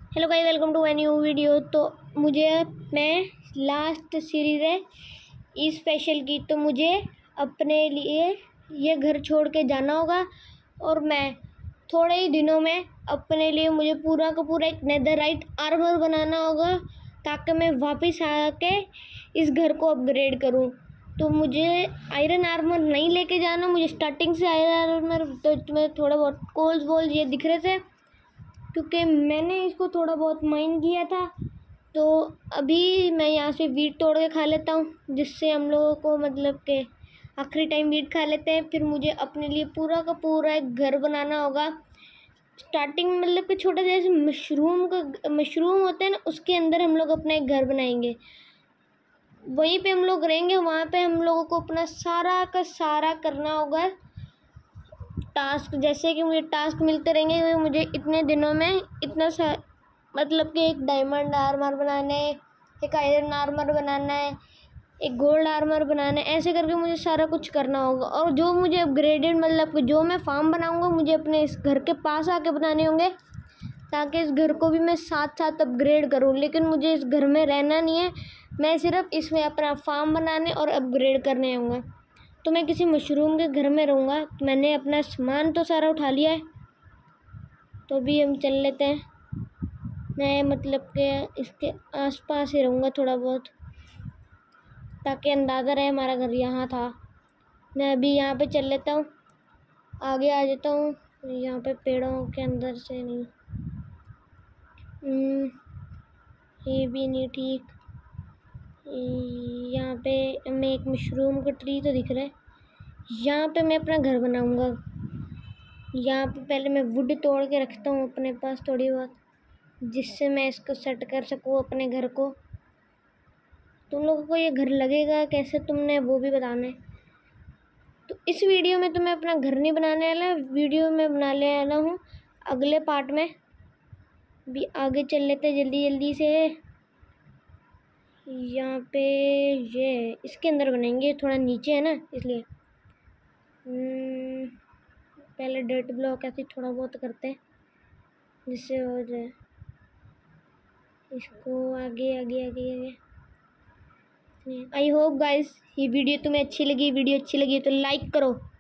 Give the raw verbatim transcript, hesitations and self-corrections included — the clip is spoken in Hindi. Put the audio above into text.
Hello guys, welcome to my new video. तो मुझे मैं लास्ट सीरीज़ है इस स्पेशल की, तो मुझे अपने लिए ये घर छोड़ के जाना होगा और मैं थोड़े ही दिनों में अपने लिए मुझे पूरा का पूरा एक नेदरराइट आर्मर बनाना होगा ताकि मैं वापस आके इस घर को अपग्रेड करूं। तो मुझे आयरन आर्मर नहीं लेके जाना, मुझे स्टार्टिंग से आयरन आर्मर तो तुम्हें थोड़ा बहुत कोल्स वोल्स ये दिख रहे थे क्योंकि मैंने इसको थोड़ा बहुत माइन किया था। तो अभी मैं यहाँ से वीट तोड़ के खा लेता हूँ, जिससे हम लोगों को मतलब के आखिरी टाइम वीट खा लेते हैं। फिर मुझे अपने लिए पूरा का पूरा एक घर बनाना होगा। स्टार्टिंग में मतलब कि छोटा सा जैसे मशरूम का मशरूम होते हैं ना, उसके अंदर हम लोग अपना एक घर बनाएंगे, वहीं पे हम लोग रहेंगे। वहाँ पे हम लोगों को अपना सारा का सारा करना होगा टास्क, जैसे कि मुझे टास्क मिलते रहेंगे। मुझे इतने दिनों में इतना सा मतलब कि एक डायमंड आर्मर बनाना है, एक आयरन आर्मर बनाना है, एक गोल्ड आर्मर बनाना है, ऐसे करके मुझे सारा कुछ करना होगा। और जो मुझे अपग्रेडेड मतलब कि जो मैं फार्म बनाऊंगा मुझे अपने इस घर के पास आके बनाने होंगे ताकि इस घर को भी मैं साथ साथ अपग्रेड करूं। लेकिन मुझे इस घर में रहना नहीं है, मैं सिर्फ इसमें अपना फार्म बनाने और अपग्रेड करने आऊँगा। तो मैं किसी मशरूम के घर में रहूँगा। मैंने अपना सामान तो सारा उठा लिया है, तो अभी हम चल लेते हैं। मैं मतलब कि इसके आसपास ही रहूँगा थोड़ा बहुत, ताकि अंदाज़ा रहे हमारा घर यहाँ था। मैं अभी यहाँ पे चल लेता हूँ, आगे आ जाता हूँ। यहाँ पे पेड़ों के अंदर से नहीं, ये भी नहीं ठीक। यहाँ पे हमें एक मशरूम का ट्री तो दिख रहा है। यहाँ पे मैं अपना घर बनाऊँगा। यहाँ पे पहले मैं वुड तोड़ के रखता हूँ अपने पास थोड़ी बहुत, जिससे मैं इसको सेट कर सकूँ अपने घर को। तुम लोगों को ये घर लगेगा कैसे, तुमने वो भी बताना है। तो इस वीडियो में तो मैं अपना घर नहीं बनाने वाला, वीडियो में बनाने वाला हूँ अगले पार्ट में। भी आगे चल लेते जल्दी जल्दी से। यहाँ पे ये इसके अंदर बनाएंगे, थोड़ा नीचे है ना इसलिए। पहले डर्ट ब्लॉक ऐसे थोड़ा बहुत करते हैं जिससे हो जाए। इसको आगे आगे आगे आगे। आई होप गाइस ये वीडियो तुम्हें अच्छी लगी। वीडियो अच्छी लगी तो लाइक करो।